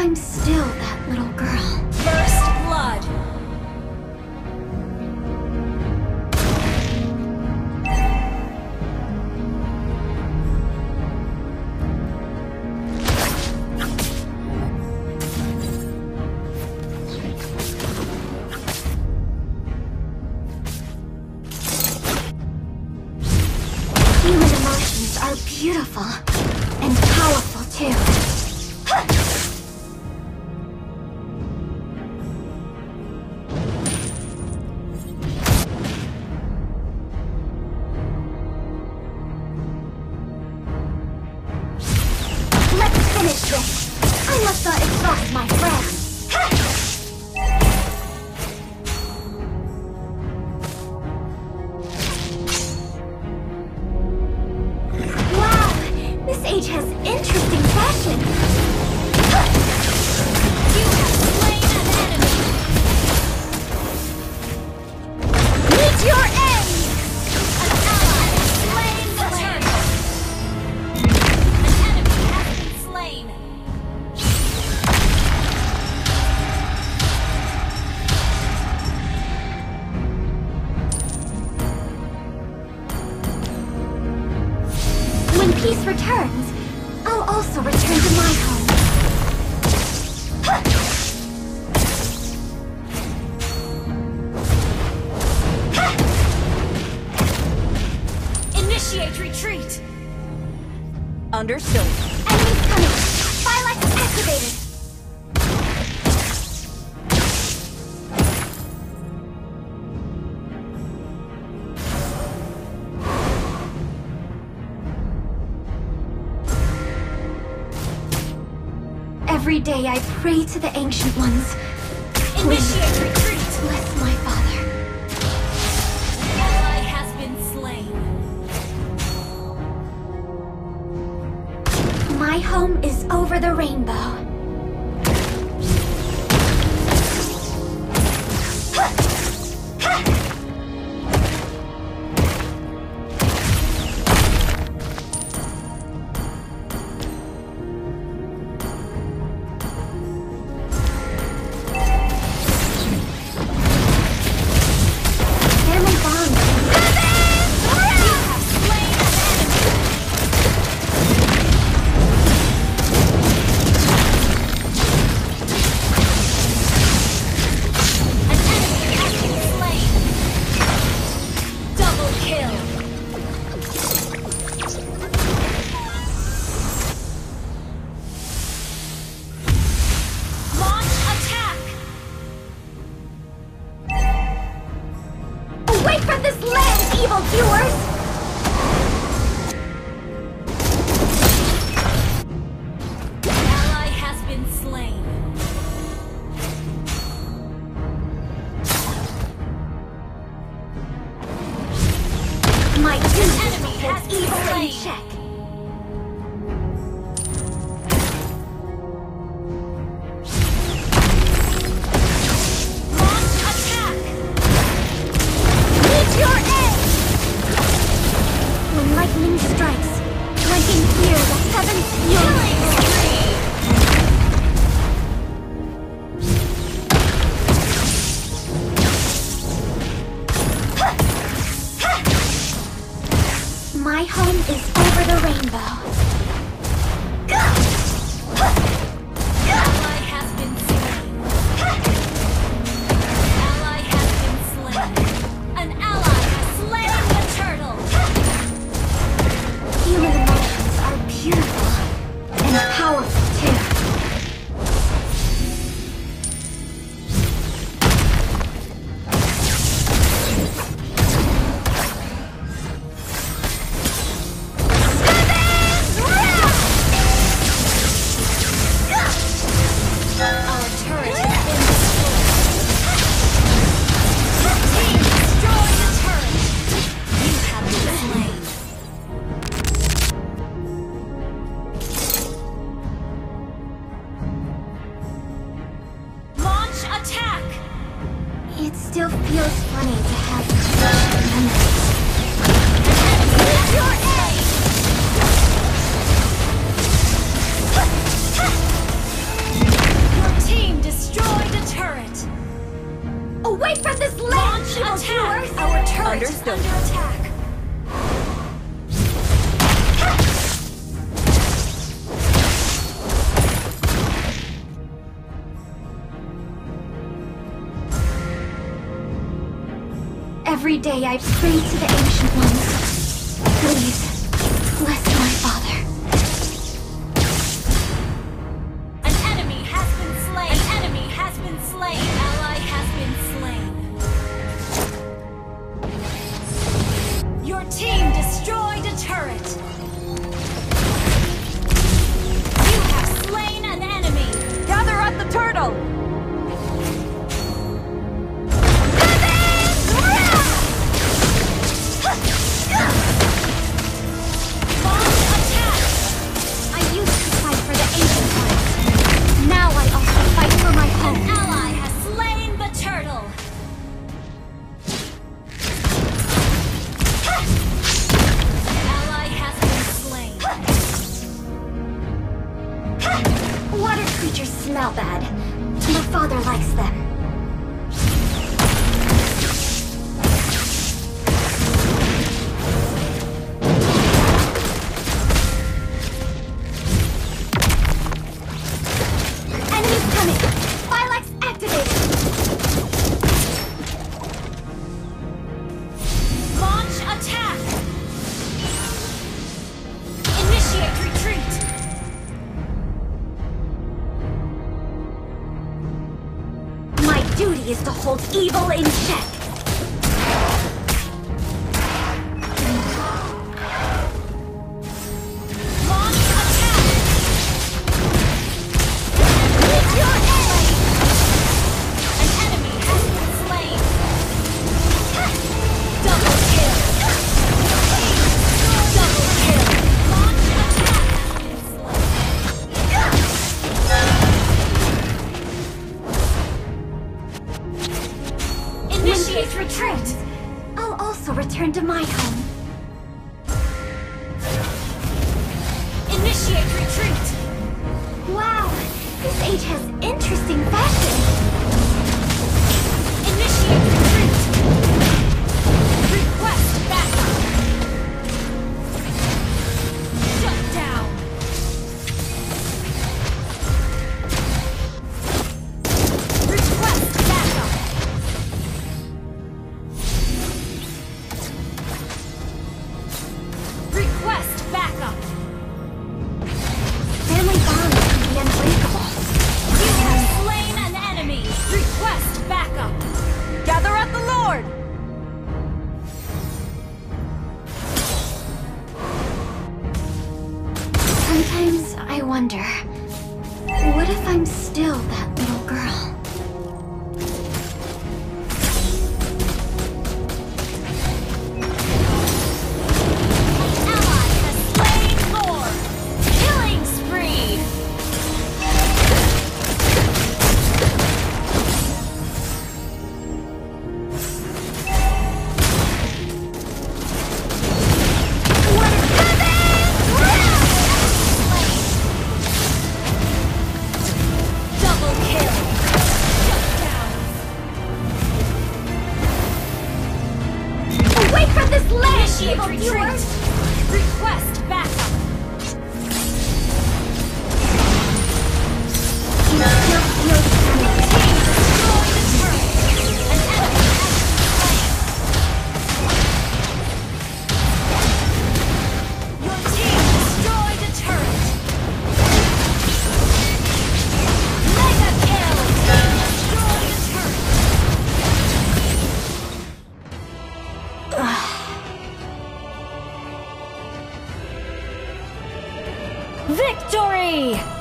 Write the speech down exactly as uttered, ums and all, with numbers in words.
I'm still that little girl. First blood. Human emotions are beautiful and powerful too. Let's finish this. I must not exhaust my friends. Wow, this age has interesting fashion. You have slain an enemy. Meet your end! An ally has slain the turtle. An enemy has been slain. When peace returns, I'll also return to my home. Initiate retreat. Understood. Enemies coming! Phylax activated! Every day I pray to the Ancient Ones. Initiate retreat. Bless my father. Ally has been slain. My home is over the rainbow. Family bond. You have slain an enemy. An enemy has been slain. Double kill. Launch attack. Away from this land, evil viewers! Ally has been slain. My duty enemy is has to been evil in slain. check. Launch attack. Meet your end! When lightning strikes, I can hear the heavens Killing fury. spree. My home is over the rainbow. Ally has been slain. Ally has been slain. An ally has slain the turtle. Human emotions are beautiful and powerful too. Heavens Every day I pray to the Ancient Ones. Please, bless my father. An enemy has been slain. An enemy has been slain. An ally has been slain. Your team destroyed a turret. You have slain an enemy. Gather at the turtle. Water creatures smell bad. My father likes them. Enemies coming! Phylax activated! Launch attack! Initiate retreat! My duty is to hold evil in check. Launch attack! Meet your end! An enemy has been slain! Double kill! Double kill! Launch attack has been slain! Initiate retreat! I'll also return to my home. Initiate retreat! Wow, this age has interesting fashion. Initiate retreat! Request backup! Shut down! Request backup! Request backup! Family bonds can be unbreakable. You have slain an enemy! Request backup! Gather at the Lord! Sometimes I wonder, what if I'm still that little girl? Ally has slain Thor! Killing spree! What is Double kill! Shut down! Away from this land, Initiate evil retreat! viewers! Request backup! You still feel the damage. Team destroy the turret! An enemy has been slain! Your team destroyed a turret! Mega kill! Destroy a turret! Victory!